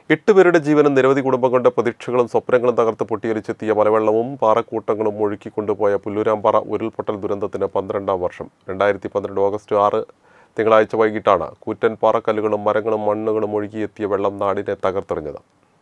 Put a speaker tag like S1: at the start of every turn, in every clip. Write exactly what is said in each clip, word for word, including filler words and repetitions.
S1: എട്ടുപേരുടെ ജീവനും നിരവധി കുടുംബങ്ങളുടെ പ്രതീക്ഷകളും സ്വപ്നങ്ങളും തകർത്ത് പൊട്ടിയൊലിച്ചെത്തിയ മലവെള്ളവും പാറക്കൂട്ടങ്ങളും ഒഴുക്കിക്കൊണ്ടുപോയ പുല്ലൂരാമ്പാറ ഉരുൾപൊട്ടൽ ദുരന്തത്തിന് പന്ത്രണ്ടാം വർഷം. രണ്ടായിരത്തി പന്ത്രണ്ട് ഓഗസ്റ്റ് ആറ് തിങ്കളാഴ്ച വൈകിട്ടാണ് കൂറ്റൻ പാറക്കല്ലുകളും മരങ്ങളും മണ്ണുകളും ഒഴുകിയെത്തിയ വെള്ളം നാടിനെ തകർത്തെറിഞ്ഞത്.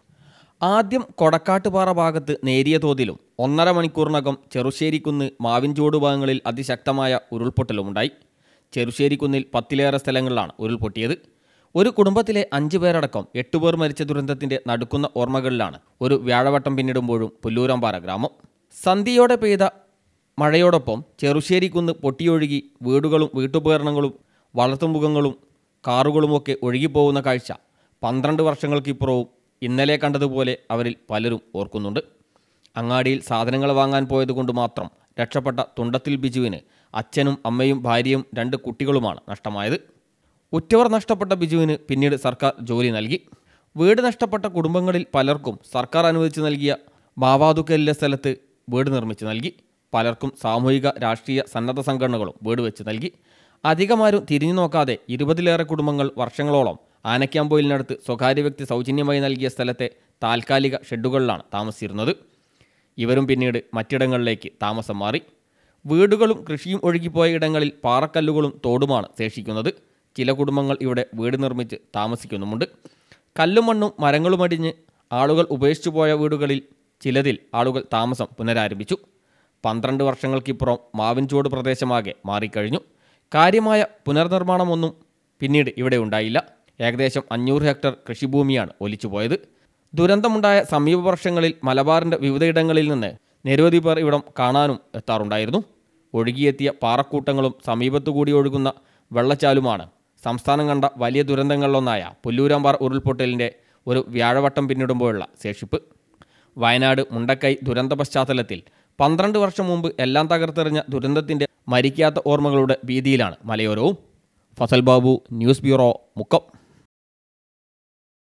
S2: ആദ്യം കൊടക്കാട്ടുപാറ ഭാഗത്ത് നേരിയ തോതിലും ഒന്നര മണിക്കൂറിനകം ചെറുശ്ശേരിക്കുന്ന് മാവിൻചോട് ഭാഗങ്ങളിൽ അതിശക്തമായ ഉരുൾപൊട്ടലുമുണ്ടായി. ചെറുശ്ശേരിക്കുന്നിൽ പത്തിലേറെ സ്ഥലങ്ങളിലാണ് ഉരുൾപൊട്ടിയത്. ഒരു കുടുംബത്തിലെ അഞ്ചു പേരടക്കം എട്ടുപേർ മരിച്ച ദുരന്തത്തിന്റെ നടുക്കുന്ന ഓർമ്മകളിലാണ് ഒരു വ്യാഴവട്ടം പിന്നിടുമ്പോഴും പുല്ലൂരാമ്പാറ ഗ്രാമം. സന്ധ്യയോടെ പെയ്ത മഴയോടൊപ്പം ചെറുശ്ശേരിക്കുന്ന് പൊട്ടിയൊഴുകി വീടുകളും വീട്ടുപകരണങ്ങളും വളർത്തുമൃഗങ്ങളും കാറുകളുമൊക്കെ ഒഴുകിപ്പോകുന്ന കാഴ്ച പന്ത്രണ്ട് വർഷങ്ങൾക്കിപ്പുറവും ഇന്നലെ കണ്ടതുപോലെ അവരിൽ പലരും ഓർക്കുന്നുണ്ട്. അങ്ങാടിയിൽ സാധനങ്ങൾ വാങ്ങാൻ പോയതുകൊണ്ട് മാത്രം രക്ഷപ്പെട്ട തുണ്ടത്തിൽ ബിജുവിന് അച്ഛനും അമ്മയും ഭാര്യയും രണ്ട് കുട്ടികളുമാണ് നഷ്ടമായത്. ഉറ്റവർ നഷ്ടപ്പെട്ട ബിജുവിന് പിന്നീട് സർക്കാർ ജോലി നൽകി. വീട് നഷ്ടപ്പെട്ട കുടുംബങ്ങളിൽ പലർക്കും സർക്കാർ അനുവദിച്ചു നൽകിയ ബാവാതുക്കലിലെ സ്ഥലത്ത് വീട് നിർമ്മിച്ചു നൽകി. പലർക്കും സാമൂഹിക രാഷ്ട്രീയ സന്നദ്ധ സംഘടനകളും വീട് വെച്ച് നൽകി. അധികമാരും തിരിഞ്ഞു നോക്കാതെ ഇരുപതിലേറെ കുടുംബങ്ങൾ വർഷങ്ങളോളം ആനക്കാമ്പോയിലിനടുത്ത് സ്വകാര്യ വ്യക്തി സൗജന്യമായി നൽകിയ സ്ഥലത്തെ താൽക്കാലിക ഷെഡുകളിലാണ് താമസിച്ചിരുന്നത്. ഇവരും പിന്നീട് മറ്റിടങ്ങളിലേക്ക് താമസം മാറി. വീടുകളും കൃഷിയും ഒഴുകിപ്പോയ ഇടങ്ങളിൽ പാറക്കല്ലുകളും തോടുമാണ് ശേഷിക്കുന്നത്. ചില കുടുംബങ്ങൾ ഇവിടെ വീട് നിർമ്മിച്ച് താമസിക്കുന്നുമുണ്ട്. കല്ലും മണ്ണും മരങ്ങളുമടിഞ്ഞ് ആളുകൾ ഉപേക്ഷിച്ചു പോയ വീടുകളിൽ ചിലതിൽ ആളുകൾ താമസം പുനരാരംഭിച്ചു. പന്ത്രണ്ട് വർഷങ്ങൾക്കിപ്പുറം മാവിൻചോട് പ്രദേശമാകെ മാറിക്കഴിഞ്ഞു. കാര്യമായ പുനർനിർമ്മാണമൊന്നും പിന്നീട് ഇവിടെ ഉണ്ടായില്ല. ഏകദേശം അഞ്ഞൂറ് ഹെക്ടർ കൃഷിഭൂമിയാണ് ഒലിച്ചുപോയത്. ദുരന്തമുണ്ടായ സമീപ വർഷങ്ങളിൽ മലബാറിൻ്റെ വിവിധയിടങ്ങളിൽ നിന്ന് നിരവധി പേർ ഇവിടം കാണാനും എത്താറുണ്ടായിരുന്നു. ഒഴുകിയെത്തിയ പാറക്കൂട്ടങ്ങളും സമീപത്തുകൂടി ഒഴുകുന്ന വെള്ളച്ചാലുമാണ് സംസ്ഥാനം കണ്ട വലിയ ദുരന്തങ്ങളിലൊന്നായ പുല്ലൂരാമ്പാറ ഉരുൾപൊട്ടലിൻ്റെ ഒരു വ്യാഴവട്ടം പിന്നിടുമ്പോഴുള്ള ശേഷിപ്പ്. വയനാട് മുണ്ടക്കൈ ദുരന്ത പശ്ചാത്തലത്തിൽ പന്ത്രണ്ട് വർഷം മുമ്പ് എല്ലാം തകർത്തെറിഞ്ഞ ദുരന്തത്തിൻ്റെ മരിക്കാത്ത ഓർമ്മകളുടെ ഭീതിയിലാണ് മലയോരവും. Fasal Babu, news bureau, Mukkam.